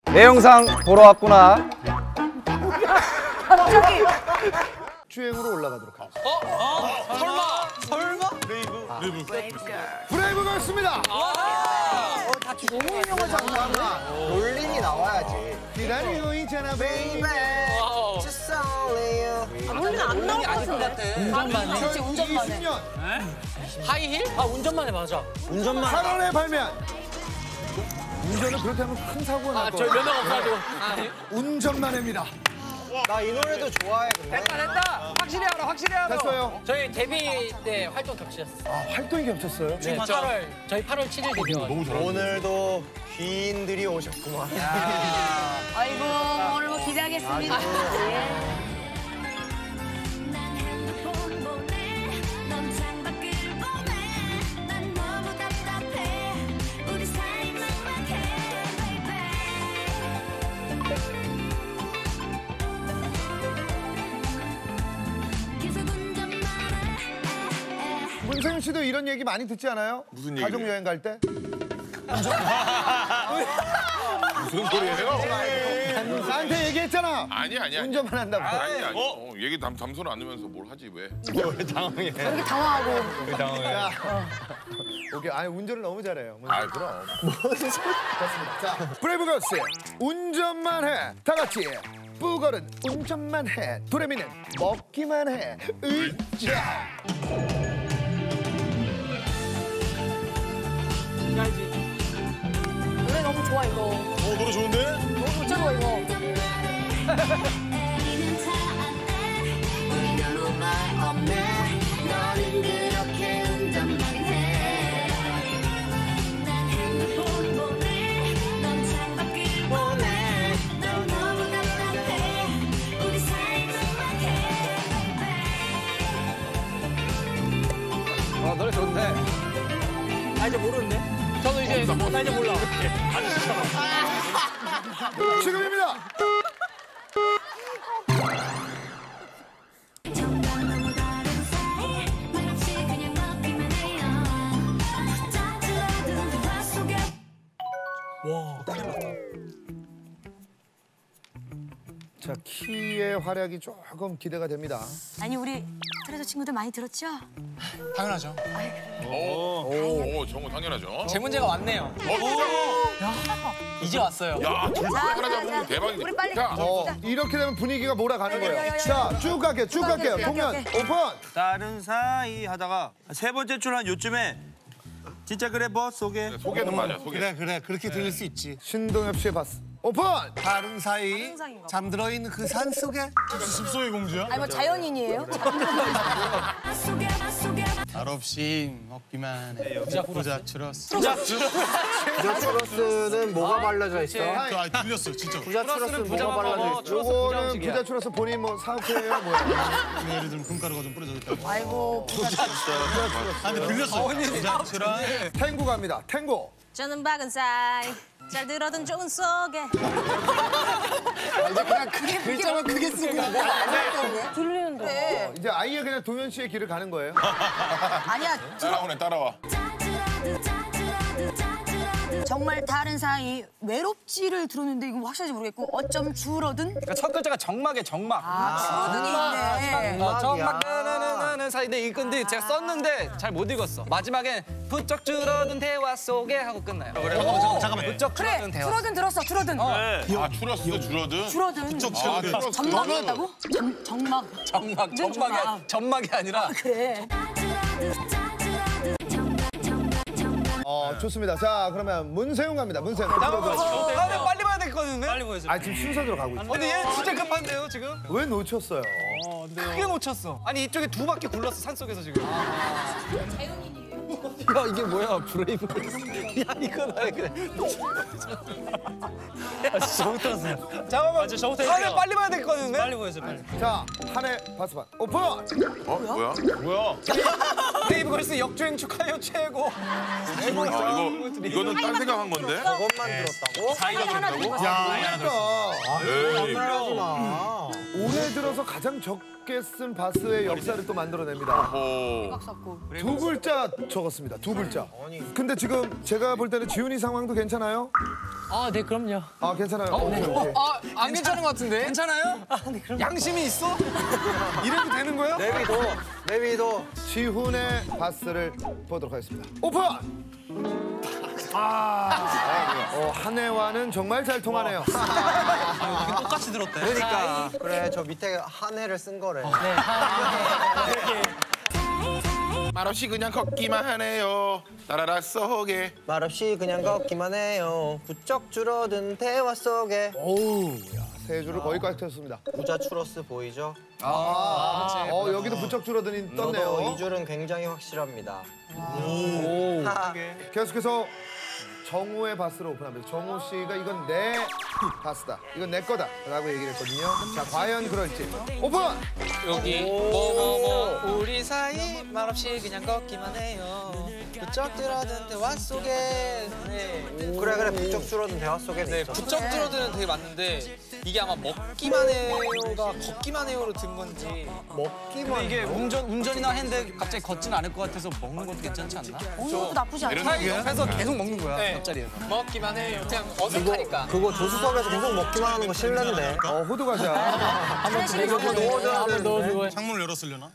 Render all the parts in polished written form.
내 영상 보러 왔구나. 갑자기. 주행으로 올라가도록 하겠습니다. 설마? 브레이브 걸스입니다. 너무 유명하잖아. 롤링이 나와야지. 기다리고 있잖아, 베이비. 원래 안 나올 것 같은데. 운전만 해. 그렇지, 운전만 해. 2020년 하이힐? 아, 운전만 해, 맞아. 운전만 8월에 발매한 운전은 그렇다면 큰 사고가 날 저 거예요. 면허 없어가지고. 운전만 해입니다. 나 이 노래도 좋아해. 근데. 됐다. 확실히 알아, 확실히 알아. 됐어요. 저희 데뷔 때 활동 겹쳤어요. 아, 활동이 겹쳤어요? 네, 저희 8월 7일 데뷔여가지고. 오늘도 귀인들이 오셨구만. 아이고, 오늘 뭐 기대하겠습니다. 문세윤 씨도 이런 얘기 많이 듣지 않아요? 무슨 얘기를 가족 여행 갈 때? 무슨 소리예요? 나한테 얘기했잖아. 아니. 운전만 한다고. 아니. 얘기 담소를 안 하면서 뭘 하지 왜? 이렇게 당황하고. 야. 오케이. 아니, 운전을 너무 잘해요. 아 그럼. 자, 브레이브 걸스 운전만 해. 다 같이. 뿌걸은 운전만 해. 도레미는 먹기만 해. 으쌰. 노래 너무 좋아, 이거. 노래 좋은데? 너무 좋아, 이거. 노래 좋은데. 아, 이제 모르는데? 저도 이제, 나 이제 몰라. 지금입니다. 자, 키의 활약이 조금 기대가 됩니다. 아니, 우리 트레저 친구들 많이 들었죠? 당연하죠. 오, 정우 당연하죠. 제 문제가 왔네요. 이제 왔어요. 야, 둘 자, 하나 자, 잡으면 자. 대박이네. 우리 빨리. 자, 이렇게 되면 분위기가 몰아가는 거예요. 야. 자, 쭉 갈게요. 쭉 갈게요. 오케이, 공연 오케이. 오픈. 다른 사이 하다가 세 번째 줄 한 요쯤에 진짜 그래 버 속에 소개는 맞아. 소개. 그래 그렇게 들릴 수 있지. 신동엽 씨의 바스 오픈. 다른 사이 상상인가 봐. 잠들어 있는 그 산 속에 숲속의 공주야? 아니, 뭐 자연인이에요? 말 없이 먹기만 해. 부자 추러스. 부자 추러스는 뭐가 발라져 있어? 아 들렸어 진짜. 부자 추러스는 뭐가 발라져 있어? 요거는 부자 추러스 본인 뭐 사업체예요 뭐야? 예를 들면 금가루가 좀 뿌려져 있다. 아이고, 부자. 아 근데 들렸어. 부자 추러스. 탱고 갑니다. 탱고. 저는 박은 사이. 잘 들어둔 좋은 속에. 이제 그냥 글자만 크게 쓰고 들리는데. 이제 아예 그냥 도현 씨의 길을 가는 거예요. 아니야, 따라오네, 따라와. 정말 다른 사이 외롭지를 들었는데 이건 확실한지 모르겠고 어쩜 줄어든? 그러니까 첫 글자가 정막에 정막. 줄어든이 있네. 정막 나나나나는 사이인데 이건데 제가 썼는데 잘 못 읽었어. 마지막엔 부쩍 줄어든 대화 속에 하고 끝나요. 잠깐만. 부쩍 그래, 줄어든 대화. 줄어든 들었어, 줄어든. 아, 추러스도 줄어든? 줄어든. 추러스. 점막이었다고? 정막. 정막, 는 전막이, 전막이 아니라. 그래. 좋습니다. 자, 그러면 문세윤 갑니다. 문세윤. 다음에 빨리 봐야 되거든요. 빨리 보여줘. 아, 지금 순서대로 가고 있죠. 근데 얘 진짜 급한데요, 지금? 왜 놓쳤어요? 크게 놓쳤어. 아니, 이쪽에 두 바퀴 굴렀어, 산속에서 지금. 야, 이게 뭐야, 브레이브. 야, 이건 왜 그래. 야, 진짜 못 들었어요. 잠깐만, 다음에 빨리 봐야 되거든요. 빨리 보여줘, 빨리. 자, 한해 바스반 오픈. 뭐야? 브레이브 걸스 역주행 축하해요, 최고. 이거는 딴 생각한 건데? 그것만 들었다고? 하나 들었어. 그러니까 에이. 하지 마. 오래된 들어서 가장 적게 쓴 바스의 역사를 또 만들어냅니다. 오. 두 글자 적었습니다. 두 글자. 근데 지금 제가 볼 때는 지훈이 상황도 괜찮아요? 아, 네, 그럼요. 아 괜찮아요. 오케이, 오케이. 안 괜찮은 것 같은데? 괜찮아요? 양심이 있어? 이래도 되는 거야? 내비도. 지훈의 바스를 보도록 하겠습니다. 오픈! 한해와는 정말 잘 통하네요. 똑같이 들었대. 그러니까. 그래, 저 밑에 한 해를 쓴 거래. 말없이 그냥 걷기만 하네요. 따라락 속에. 말없이 그냥 걷기만 해요. 부쩍 줄어든 대화 속에. 오우, 야, 세 줄을 거기까지 쳤습니다. 부자 추러스 보이죠? 여기도 부쩍 줄어드니 떴네요. 저도 이 줄은 굉장히 확실합니다. 계속해서 정우의 바스를 오픈합니다. 정우 씨가 이건 내 바스다, 이건 내 거다 라고 얘기를 했거든요. 자, 과연 그럴지. 오픈! 여기 우리 사이 말없이 그냥 걷기만 해요. 부쩍 들어든 대화 속에. 네. 그래, 부쩍 줄어든 대화 속에. 네, 부쩍 들어드는 되게 맞는데 이게 아마 먹기만 해요가 걷기만 해요로 든 건지. 먹기만 이게 운전이나 했는데 갑자기 걷진 않을 것 같아서 먹는 것도 괜찮지 않나? 이것도 나쁘지 않아. 차라리 옆에서 계속 먹는 거야, 네. 옆자리에서. 먹기만 해요. 그냥 어색하니까. 그거 조수석에서 계속 먹기만 하는 거 실례인데. 호두 과자. 이거 넣어줘야 되는데. 창문을 열었으려나?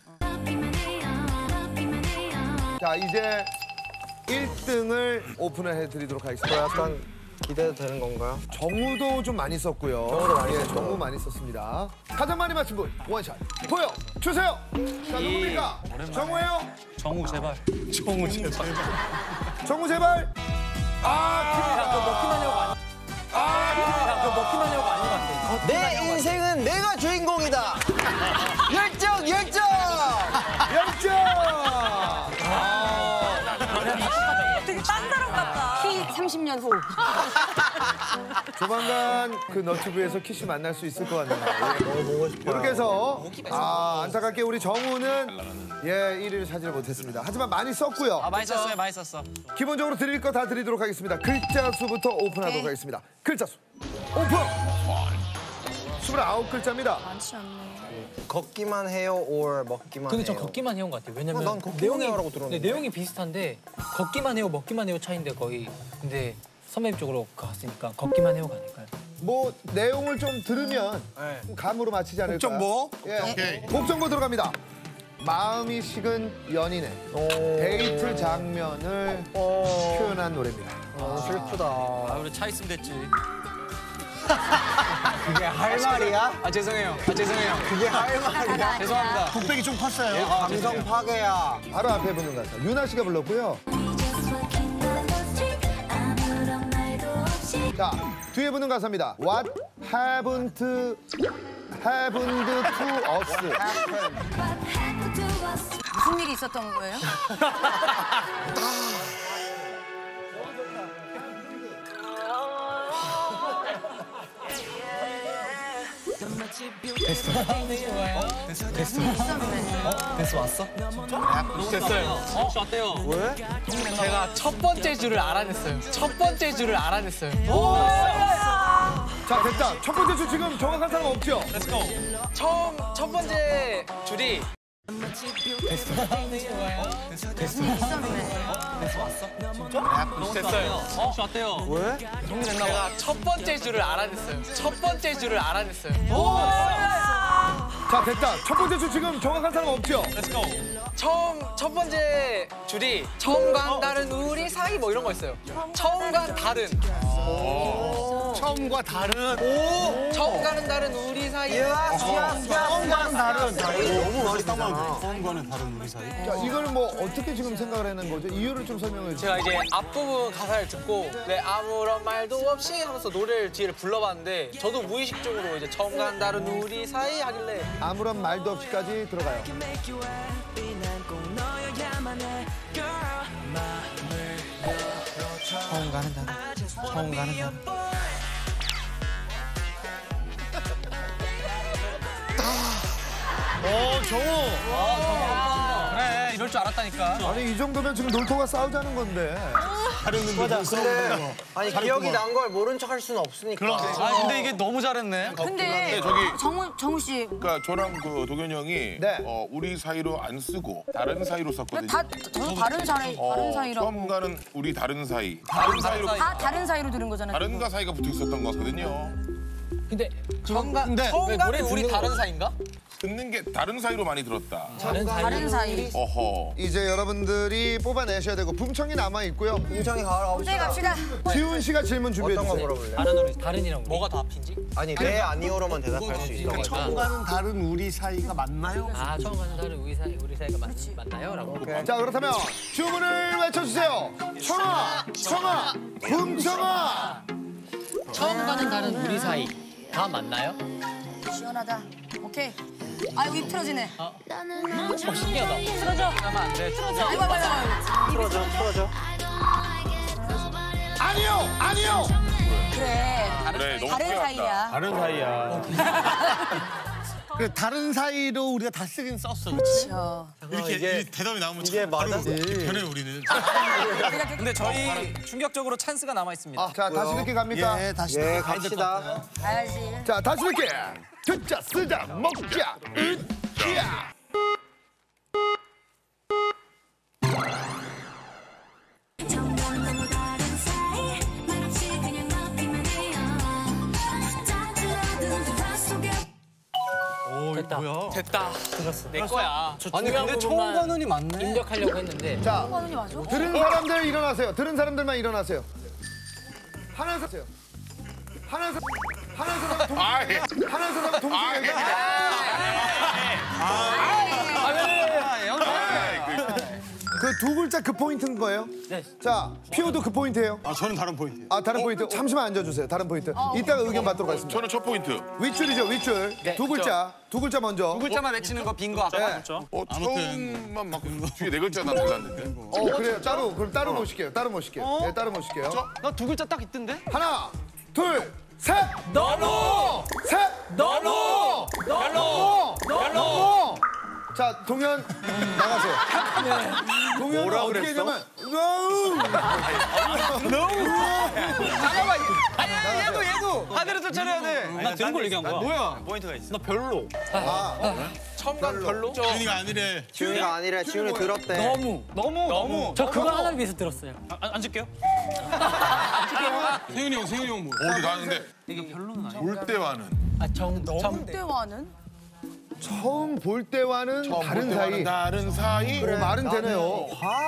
자, 이제 1등을 오픈을 해드리도록 하겠습니다. 약간 기대도 되는 건가요? 정우도 좀 많이 썼고요. 정우도 많이 썼죠. 정우 많이 썼습니다. 가장 많이 맞힌 분 원샷 보여주세요. 자, 누굽니까? 정우예요? 정우 제발. 정우 제발. 내 인생은 내가 주인공이다. 열정. 되게 딴사람 같다. 키 30년 후. 조만간 그 너튜브에서 키씨 만날 수 있을 것 같네요. 너무 보고 싶어요. 이렇게 해서 안타깝게 우리 정우는 1위를 차지를 못했습니다. 하지만 많이 썼고요. 많이 썼어요, 많이 썼어. 기본적으로 드릴 거 다 드리도록 하겠습니다. 글자 수부터 오픈하도록 하겠습니다. 글자 수 오픈! 29글자입니다. 많지 않네. 걷기만 해요, or 먹기만 근데 해요. 전 걷기만 해온 것 같아요. 왜냐면 난 걷기만 해요라고 들었는데. 네, 내용이 비슷한데 걷기만 해요, 먹기만 해요 차이인데 거의. 근데 선배님 쪽으로 갔으니까 걷기만 해요가 아닐까요? 뭐 내용을 좀 들으면 감으로 맞히지 않을까. 정보? 곡정보 들어갑니다. 마음이 식은 연인의 데이트 장면을 표현한 노래입니다. 슬프다. 우리 차 있으면 됐지. 그게 할 말이야? 죄송해요. 그게 할 말이야? 죄송합니다. 독백이 좀 컸어요. 감성 파괴야. 바로 앞에 붙는 가사 유나 씨가 불렀고요. 자, 뒤에 붙는 가사입니다. What happened to us? 무슨 일이 있었던 거예요? 됐어, 왔어? 됐어요. 어때요? 왜? 제가 첫 번째 줄을 알아냈어요. 자, 됐다. 첫 번째 줄 지금 정확한 사람 없죠? 첫 번째 줄이 됐어요. 어때요? 왜? 제가 첫 번째 줄을 알아냈어요. 자, 됐다. 첫 번째 줄 지금 정확한 사람 없죠? 첫 번째 줄이 처음과 다른 우리 사이 뭐 이런 거 있어요. 처음과 다른. 처음과 다른. 처음과는 다른 우리 사이. 처음과는 다른. 너무 멋있잖아. 자, 이걸 뭐 어떻게 지금 생각을 해낸 거죠? 이유를 좀 설명해 주세요. 제가 이제 앞부분 가사를 듣고 네, 아무런 말도 없이 하면서 노래를 뒤를 불러봤는데 저도 무의식적으로 이제 처음과는 다른 우리 사이 하길래 아무런 말도 없이까지 들어가요. 처음 가는 다. 그래, 이럴 줄 알았다니까. 아니, 이 정도면 지금 놀토가 싸우자는 건데. 근데 아니 기억이 난 걸 모른 척 할 수는 없으니까. 아 근데 이게 너무 잘했네. 근데 저기- 정우 씨 그러니까 저랑 그 도겸이 형이 네. 우리 사이로 안 쓰고 다른 사이로 썼거든요. 저도 다른 사이라고. 처음 가는 우리 다른 사이. 다른 사이로 다 다른 사이로 들은 거잖아요. 다른가 사이가 붙어 있었던 것 같거든요. 근데 처음 가는 우리 다른 사이인가? 듣는 게 다른 사이로 많이 들었다. 다른 사이. 어허. 이제 여러분들이 뽑아내셔야 되고 붐청이 남아 있고요. 공정이 가을 네, 가봅시다. 갑시다. 지훈 씨가 질문 준비해 어떤 거 주세요. 물어볼래? 다른이랑 뭐가 더 앞인지? 아니 네 아니오로만 대답할 수 있어. 처음 가는 다른 우리 사이가 맞나요? 아 처음 가는 다른 우리 사이가 맞나요? 라고. 자 그렇다면 주문을 외쳐주세요. 청아, 붐청아. 처음 가는 다른 우리 사이 다 맞나요? 시원하다. 오케이. 아이고 입 틀어지네. 신기하다. 틀어져. 하면 안 돼. 아이고 아이고. 풀어줘. 아니요. 그래. 그래 너무 다른 후회한다. 사이야. 다른 사이야. 그래 다른 사이로 우리가 다 쓰긴 썼어, 그렇지? 이렇게 이게- 대답이 나오면 이게 참 바로 맞았지. 변해 우리는. 근데 저희 충격적으로 찬스가 남아 있습니다. 자 다시 듣기 갑니까? 예, 다시 예 가야 될것 갑시다. 같아요. 가야지. 자 다시 듣기. 듣자 쓰자 먹자 으쌰. 됐다. 됐다. 들었어. 내 거야. 아니 근데 처음 가는이 맞네. 입력하려고 했는데 자 하는이 맞아? 들은 사람들 일어나세요. 들은 사람들만 일어나세요. 하는 사람 하는 사람 동시에 아, 예. 하는 사람 동시에 얘기해. 그 두 글자 그 포인트인 거예요? 네. 자 피오도 그 포인트예요. 아 저는 다른 포인트. 아 다른 포인트 잠시만 앉아주세요. 다른 포인트. 이따가 의견 받도록 하겠습니다. 저는 첫 포인트. 윗줄이죠 윗줄. 두 글자 먼저. 두 글자만 외치는 거 빈 거 아까. 네. 처음만 막 뒤에 네 글자 나 달랐는데. 그래요. 그럼 따로 모실게요. 따로 모실게요. 네, 따로 모실게요. 나 두 글자 딱 있던데? 하나, 둘, 셋. 너무 셋. 너무 별로. 자 동현 나가세요. 동현은 어떻게 했냐면 잠깐만. 아니 얘도 하늘을 쫓아내야 돼. 나 들은 걸 얘기한 거야. 뭐야? 포인트가 있어. 나 별로. 처음 가는 별로? 지훈이가 아니래. 지훈이가 아니래. 지훈이 들었대. 너무. 저 그거 하나를 위해서 들었어요. 앉을게요. 세윤이 형 뭐? 어디 가는데 볼 때와는 그때와는 처음 볼 때와는 다른 사이. 다른 사이. 말은 되네요.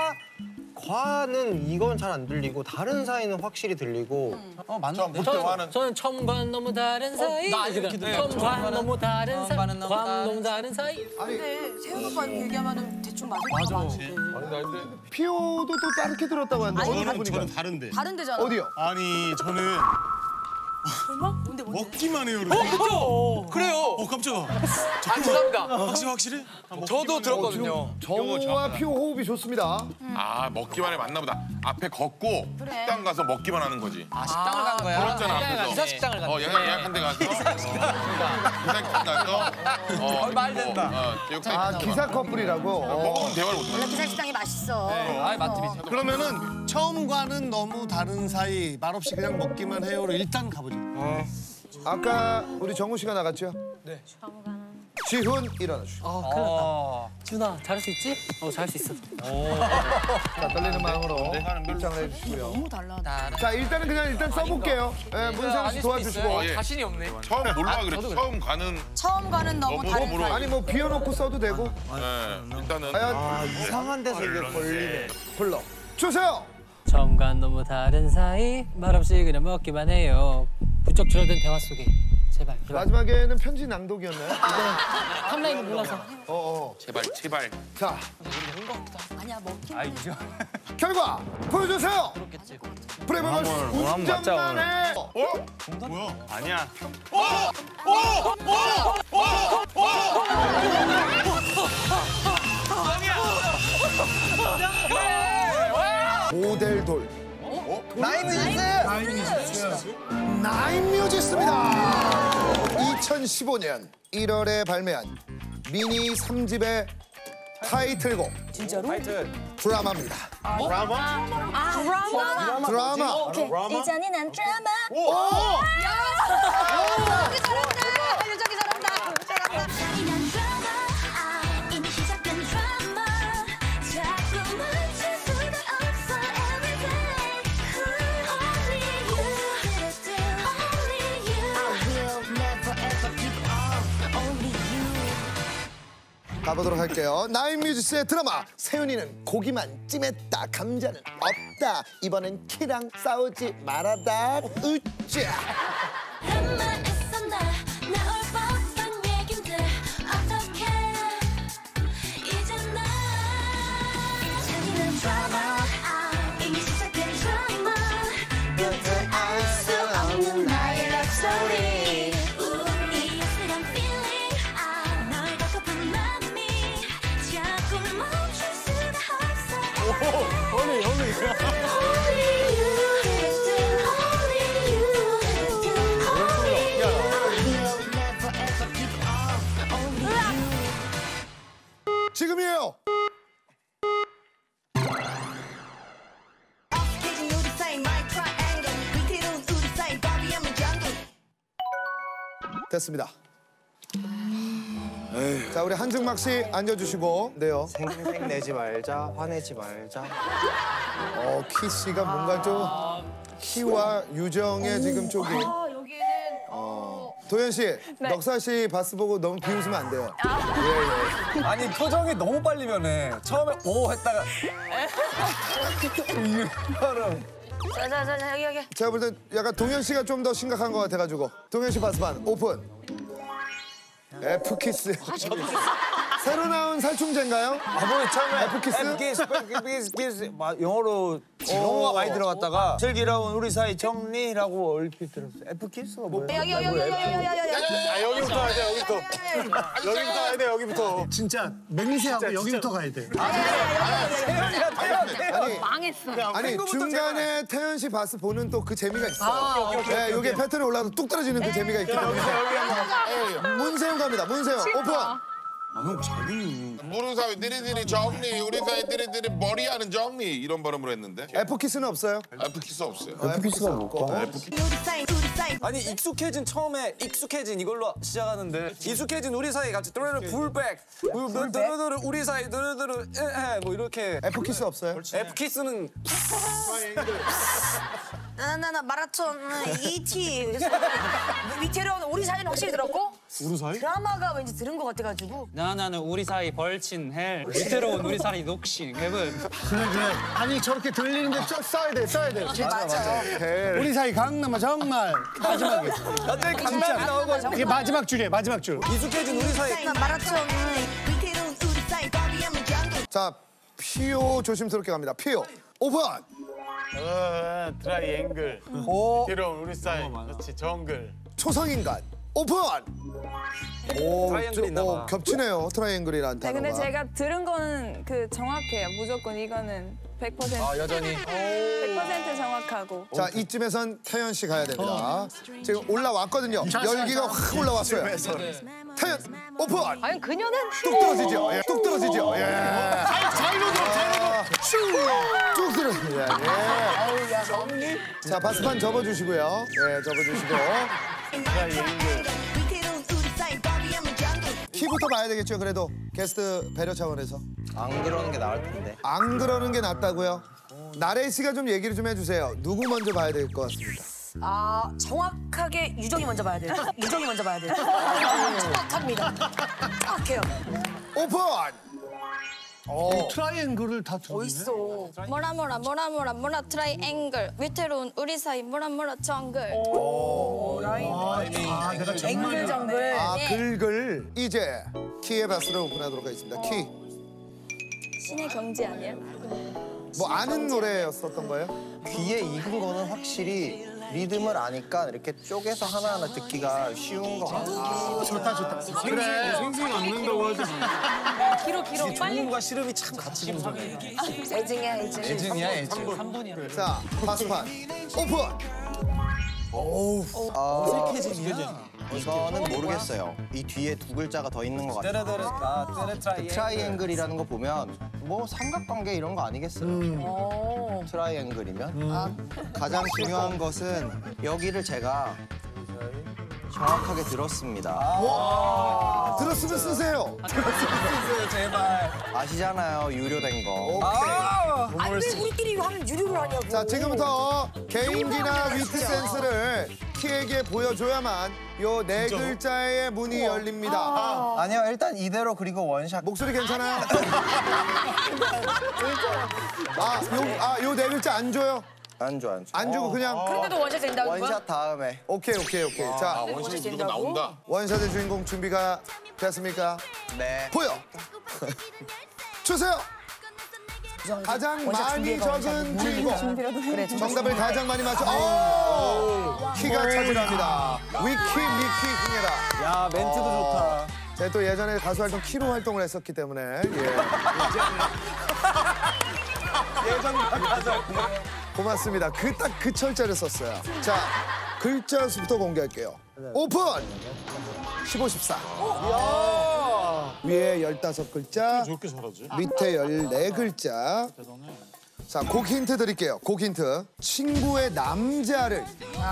과는 이건 잘 안 들리고 다른 사이는 확실히 들리고. 처음 볼 때와는 저는 처음과는 너무 다른 사이. 나 이렇게 들려. 처음과는 너무 다른 사이. 처음과는 너무 과는 너무 다른 사이. 근데 세훈 오빠 얘기하면은 대충 맞을 것 같은데. 피오도 또 다르게 들었다고 하는데 어느 저는 부분인가요? 다른데. 다른 데잖아. 어디요? 아니 저는 뭔데? 먹기만 해요. 그래요. 깜짝아. 아 죄송합니다. 확실해? 저도 들었거든요. 정우와 피오 호흡이 좋습니다. 아 먹기만 해 맞나 보다. 앞에 걷고 그래. 식당 가서 먹기만 하는 거지. 식당을 간 거야. 그렇잖아 앞에서. 기사 식당을 갔네. 예약한 데 가서. 기사 식당 가서. 말 된다. 기사 커플이라고. 먹으면 대화를 못 해. 기사 식당이 맛있어. 아이 맛집이지. 그러면은 처음과는 너무 다른 사이 말없이 그냥 먹기만 해요로 일단 가보죠. 아까 우리 정우 씨가 나갔죠? 네. 지훈 일어나 주시고. 준아 잘할 수 있지? 잘할 수 있어. 자 떨리는 마음으로 입장을 해주시고요. 너무 달라. 자 일단 써볼게요. 네, 문상 씨 도와주시고. 예. 자신이 없네. 처음 몰라 그래. 처음 가는. 처음 가는 너무 뭐가 다른 물어? 사이. 아니 뭐 비워놓고 써도 되고. 예. 일단은 과연 이상한 데서 이게 걸리네. 불러 주세요. 처음과는 너무 다른 사이. 말없이 그냥 먹기만 해요. 부쩍 줄어든 대화 속에 제발. 마지막에는 편지 낭독이었나요? 탑라인 몰라서. 제발. 자 아니야 먹기만 해. 결과 보여주세요. 프레버스 운전만에 뭐야? 아니야. 모델돌 나이뮤지스. 나인뮤지스입니다. 2015년 1월에 발매한 미니 3집의 타이틀곡 진짜로? 드라마입니다. 드라마. 오케이. 이전이 난 드라마. 유정이 잘한다. 유정이 잘한다. 이미 시작된 드라마 자꾸 멈출 수가 없어 everyday only you I will never ever give up only you 가보도록 할게요. 나인뮤지스의 드라마. 세윤이는 고기만 찜했다. 감자는 없다. 이번엔 키랑 싸우지 말아다. 으쌰. 한만 애써 나올 법한 얘긴데 어떡해 이제 나 잔인한 드라마 이미 시작된 드라마 끝을 알 수 없는 나의 랩소리 이 어슬한 feeling 널 받고픈 맘이 자꾸 멈출 수가 없어 Only you 지금이에요. 됐습니다. 자, 우리 한증막 씨 앉아주시고. 네요. 생생 내지 말자, 화내지 말자. 키 씨가 뭔가 좀 키와 유정의 지금 쪽이. 여기는 도현 씨, 넉살 씨 바스 보고 너무 비웃으면 안 돼요. 예, 예. 아니 표정이 너무 빨리 변해. 처음에 오 했다가 자 여기. 제가 볼 땐 약간 동현 씨가 좀 더 심각한 것 같아가지고. 동현 씨 바스반 오픈. F키스. 새로 나온 살충제인가요? 뭐 처음에 F키스? 영어로 영어가 많이 들어갔다가 슬기로운 우리 사이 정리라고 얼핏 들었어요. F키스가 뭐예요? 여기. 여기부터 가야 돼, 여기부터. 여기부터 가야 돼, 여기부터. 진짜 맹세하고 여기부터 가야 돼. 아니 중간에 태연 씨 바스 보는 또 그 재미가 있어요. 네, 요게 패턴이 올라가서 뚝 떨어지는 그 재미가 있기 때문에. 문세윤 갑니다. 문세윤 오픈. 우리 사이 디리디리 정리, 우리 사이 디리디리 머리하는 정리 이런 발음으로 했는데 F키스는 없어요? F키스 없어요. F키스가 뭘까? 아니 익숙해진 처음에 익숙해진 이걸로 시작하는데 익숙해진 우리 사이 같이 또르르 불백 두루두루 우리 사이 두루두루 뭐 이렇게 F키스 없어요? F키스는 나 마라톤 ET 위태로운 우리 사이는 확실히 들었고 우리 사이? 드라마가 왠지 들은 것 같아가지고 나는 우리 사이 벌친 헬 위태로운 우리 사이 녹싱 헤븐 그래. 아니 저렇게 들리는데 써야 돼. 맞아. 우리 사이 강남아 정말 마지막에. 갑자기 강남이 나오고 이게 마지막 줄이에요. 마지막 줄. 익숙해진 우리 사이 마라톤 위태로운 우리 사이 더비하면 정글 자, 피오 조심스럽게 갑니다. 피오 오픈. 트라이앵글. 오, 위태로운 우리 사이. 그렇지, 정글. 초성인간 오픈. 오, 트라이앵글이 있나 봐. 겹치네요. 트라이앵글이란 네, 단어가. 근데 제가 들은 거는 그 정확해요. 무조건 이거는 100%. 아 여전히 100% 정확하고. 자, 이쯤에선 태연 씨 가야 됩니다. 지금 올라왔거든요. 열기가 확 올라왔어요. 태연 오픈. 과연 그녀는 뚝 떨어지죠. 예, 뚝 떨어지죠. 예. 자이로 쭉 들어. 예. 자, 바스판 접어주시고요. 예, 접어주시고. 위태로운 우리 사이 더비하면 정글 키부터 봐야 되겠죠. 그래도 게스트 배려 차원에서. 안 그러는 게 나을 텐데. 안 그러는 게 낫다고요? 나래 씨가 좀 얘기를 좀 해주세요. 누구 먼저 봐야 될 것 같습니다. 정확하게 유정이 먼저 봐야 돼요. 유정이 먼저 봐야 돼요. 정확합니다. 정확해요. 오픈! 트라이앵글을 다 들었네. 있어. 뭐라 트라이앵글 위태로운 우리 사이 뭐라 정글 내가 정말 앵글 정글. 글글. 이제 키의 바스를 오픈하도록 하겠습니다. 키. 신의 경지 아니야? 뭐 아는 노래였었던 거예요? 귀에 익은 거는 확실히 리듬을 아니까 이렇게 쪼개서 하나하나 듣기가 쉬운 것 같아요. 좋다. 그래. 생생 않는다고 하지. 길어. 빨리. 중국과 씨름이 참 같이 분석해. 애증이야. 애증이야 애증. 3분이야. 자, 바스판 오픈! 어색해지냐? 이거는 모르겠어요. 이 뒤에 두 글자가 더 있는 것 같아요. 트라이앵글이라는 거 보면 뭐 삼각관계 이런 거 아니겠어요? 트라이앵글이면 가장 중요한 것은 여기를 제가 정확하게 들었습니다. 들었으면 쓰세요. 제발. 아시잖아요, 유료된 거. 아니 왜 우리끼리 하면 유료를 하냐고. 자, 지금부터 개인기나 위트 센스를 키에게 보여줘야만 요 네 글자의 문이 열립니다. 아니요, 일단 이대로 그리고 원샷. 목소리 괜찮아요? 요 네 글자 안 줘요? 안 줘. 안 주고 그냥 그런데도 원샷 된다고 거야? 원샷 다음에. 오케이. 자, 원샷 된다고? 원샷의 주인공 준비가 됐습니까? 네. 보여. 주세요. 가장 많이 적은 주인공. 그래, 정답을 가장 많이 맞춰. 키가 차지합니다. 위키 미키 흥해라. 야 멘트도 좋다. 제가 또 예전에 가수 활동 키로 활동을 했었기 때문에 예전과 가수. 고맙습니다. 딱 그 철자를 썼어요. 자, 글자 수부터 공개할게요. 오픈! 15, 14. 위에 15글자, 저렇게 잘하지? 밑에 14글자. 자, 곡 힌트 드릴게요. 곡 힌트. 친구의 남자를.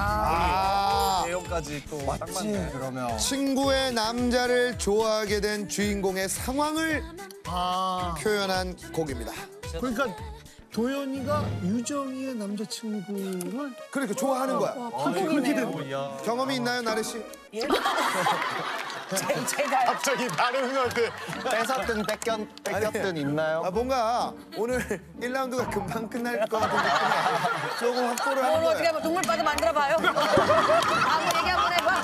내용까지 또 딱 맞네. 그러면. 친구의 남자를 좋아하게 된 주인공의 상황을 표현한 곡입니다. 그러니까 도연이가 유정이의 남자친구를 그렇게 좋아하는 거야. 그렇게 된 경험이 있나요, 나래 씨? 제가 갑자기 다른 형한테 뺏었든 뺏겼든 있나요? 뭔가 오늘 1라운드가 금방 끝날 것 같은 느낌에 조금 확보를 하는 어떻게 거예요. 한번 동물바다 만들어봐요. 한번 얘기 한번 해봐.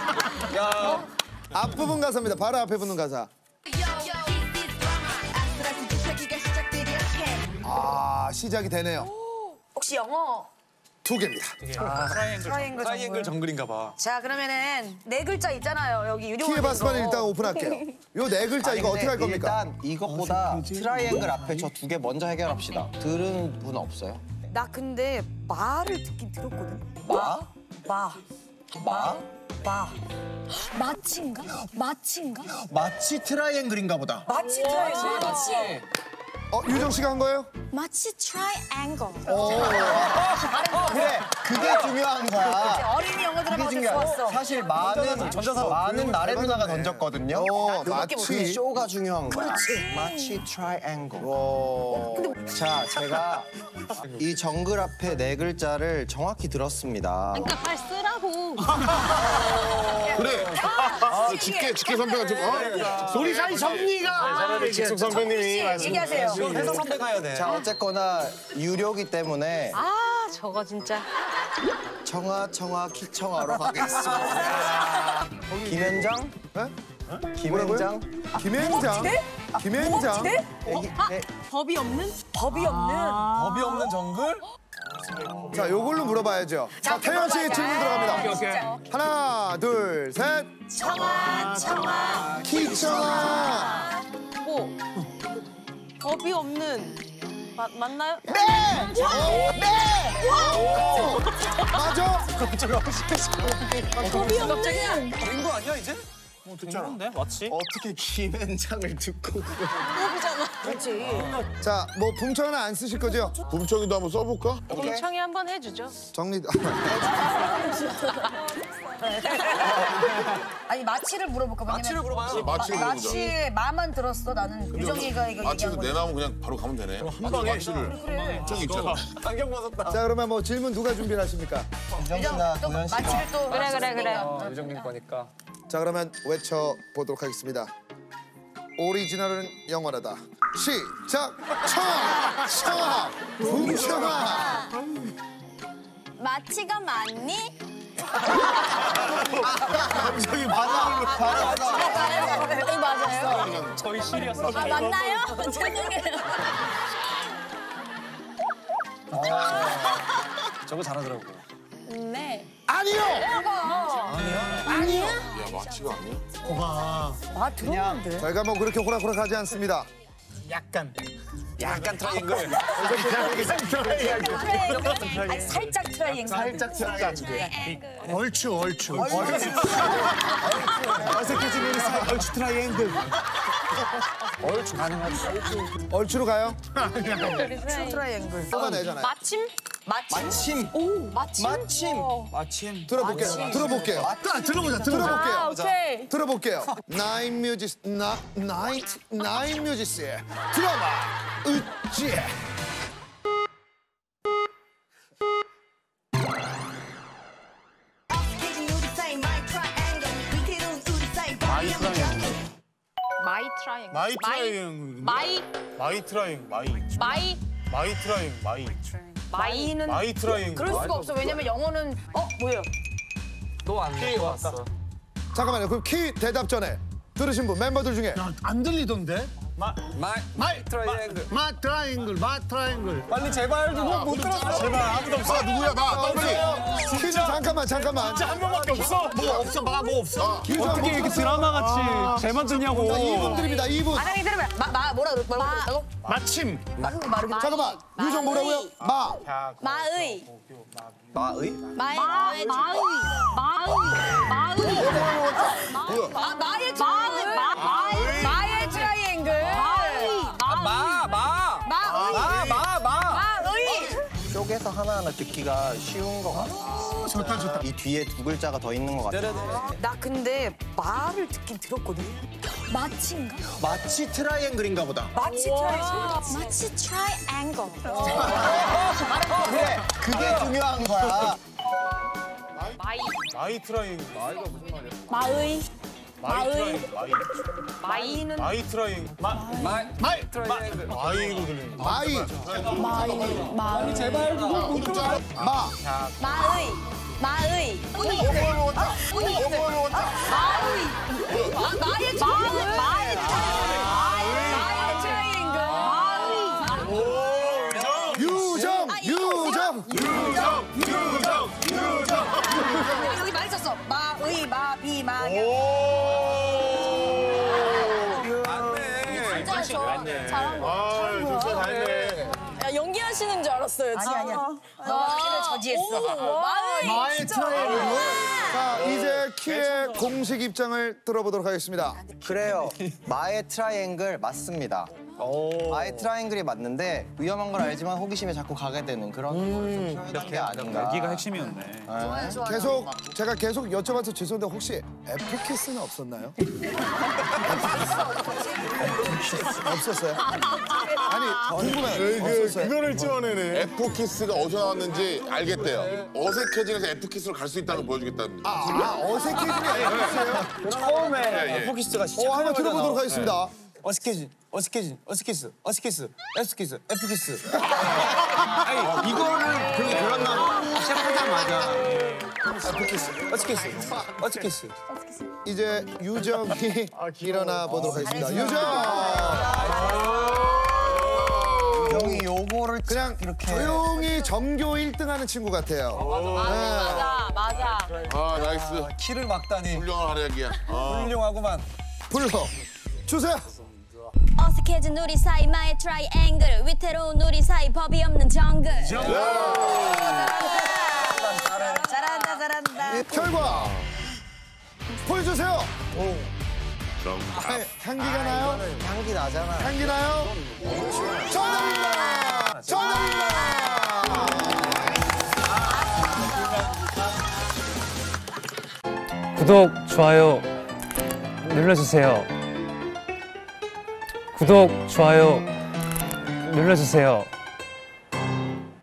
앞부분 가사입니다. 바로 앞에 붙는 가사. 시작이 되네요. 혹시 영어? 2개입니다. 트라이앵글 정글인가 봐. 자 그러면은 네 글자 있잖아요. 여기 유료. 키에 바스반을 일단 오픈할게요. 요 네 글자 이거 어떻게 할 겁니까? 일단 이것보다 트라이앵글 앞에 저 두 개 먼저 해결합시다. 들은 분 없어요? 나 근데 말을 듣긴 들었거든. 마? 마치인가? 마치 트라이앵글인가 보다. 마치 트라이앵글. 마치. 유정 씨가 한 거예요? 마치 트라이앵글. 그래, 그게 중요한 거야. 어린이 영어 그게 드라마 중요해. 좋았어. 사실 많은 나래 누나가 던졌거든요. 마치. 쇼가 중요한 거야. 마치 트라이앵글. 자, 제가 이 정글 앞에 네 글자를 정확히 들었습니다. 그러니까 빨리 쓰라고. 그래. 직계 선배가 좀 우리 사이 정리가 차라리 직숙 선배님이 얘기하세요. 해서 선배 가야 돼. 자, 어쨌거나 유료기 때문에 저거 진짜. 키청하러 가겠습니다. 김현장? 김현장? 김현장? 법이 없는? 법이 없는 정글? 자, 요걸로 물어봐야죠. 자, 태연 씨의 질문 들어갑니다. 하나, 둘, 셋. 청아. 키청아. 법이 없는. 맞나요? 맞아? 법이 없는. 된 거 아니야 이제? 됐는데 마치? 어떻게 김현장을 듣고 그렇지. 자, 뭐 붕청은 안 쓰실 거죠? 붐청이도 한번 써볼까? 공청이 한번 해주죠. 정리. 아니 마치를 물어볼까? 마치를 물어봐요. 마치를 물어보자. 마치의 마만 들었어. 나는 유정이가 이거 마치에서 얘기한 거. 내나오면 그냥 바로 가면 되네. 한 방에 마치를. 저기 있잖아. 안경 벗었다. 자, 그러면 뭐 질문 누가 준비를 하십니까? 유정이나 또 도현 씨. 마치를 또. 그래. 유정민 거니까. 자, 그러면 외쳐보도록 하겠습니다. 오리지널은 영원하다. 시작! 청아! 붕청아! 마치가 맞니? 갑자기 맞아요. 저희 실이었어. 맞나요? 죄송해요. 저거 잘하더라고. 네. 아니요! 야, 마치가 아니야? 아 들었는데. 저희가 뭐 그렇게 호락호락하지 않습니다. 약간 트라이앵글. 아니, 살짝 트라이앵글. 살짝 트라이앵글. 얼추. 어색해진 우리 사이 얼추 트라이앵글. 얼추 가능하지. 얼추로 가요? 트라이앵글. 뽑아내잖아요. 마침? 마침. 들어볼게요. 들어볼게요. 나인 뮤지스의 드라마 으쌰. 마이 트라이앵글. 마이 트라이앵글. 마이 트라이앵글. 마이는 마이 트라이앵글. 그럴 수가 없어. 왜냐면 영어는 뭐예요? 너안 왔어. 잠깐만요. 그럼 키 대답 전에 들으신 분 멤버들 중에 안 들리던데? 마이 트라이앵글. 빨리 제발 못 들었어. 제발 아무도 없어. 누구야 나. 빨리. 키는 잠깐만. 진짜 한 명밖에 없어. 뭐 없어. 어떻게 이렇게 드라마 같이 쟤만 듣냐고. 2분 드립니다. 2분. 아니 들으면 뭐라 그러고? 마침. 잠깐만. 유정 뭐라고요? 마의. 마의? 마의 트라이앵글. 마의. 쪼개서 하나하나 듣기가 쉬운 것 같아. 좋다. 이 뒤에 두 글자가 더 있는 것 같아. 나 근데 말을 듣긴 들었거든. 마치인가? 마치 트라이앵글인가 보다. 마치 트라이앵글. 마치 트라이앵글. 그래, 그게 중요한 거야. 마이 트라이앵글. 마의. 마이는 마이 트라이앵글. 마이로 들리는. 마이. 제발 못 들어. 마의. 마의 여기 많이 썼어. 마의, 마비, 마경. 진짜 잘한 거야. 진짜 잘했네. 야, 연기하시는 줄 알았어요, 진짜. 아니야. 너가 키를 저지했어. 마의 트라이앵글. 자, 이제 키의 공식 입장을 들어보도록 하겠습니다. 그래요. 마의 트라이앵글 맞습니다. 마의 트라이앵글이 맞는데 위험한 걸 알지만 호기심에 자꾸 가게 되는 그런 좀 표현한 게 아닌가. 여기가 핵심이었네. 제가 계속 여쭤봐서 죄송한데 혹시 F키스는 없었나요? 없었어요? 아니 궁금해요. 없었어요? 그거를 찍어내네. F키스가 어디서 나왔는지 알겠대요. 어색해지면서 F키스로 갈 수 있다는 걸 보여주겠답니다. 어색해지는 F키스예요? 처음에 F키스가 시작하자마자 한번 들어보도록 하겠습니다. 어색해진, S키스, F키스. 아니, 이거를 그런 날 시작하자마자 F키스, 어색키스. 이제 유정이 일어나 보도록 하겠습니다. 유정! 유정이 요거를 그냥 이렇게 조용히 전교 1등하는 친구 같아요. 맞아. 아, 나이스. 키를 막다니. 훌륭한 활약이야. 훌륭하구만. 불러 주세요. 어색해진 우리 사이 마의 트라이앵글 위태로운 우리 사이 법이 없는 정글. 잘한다. 결과 보여주세요. 향기가 나요? 향기 나잖아. 향기 나요? 정답입니다. 구독, 좋아요 눌러주세요. 구독, 좋아요 눌러주세요.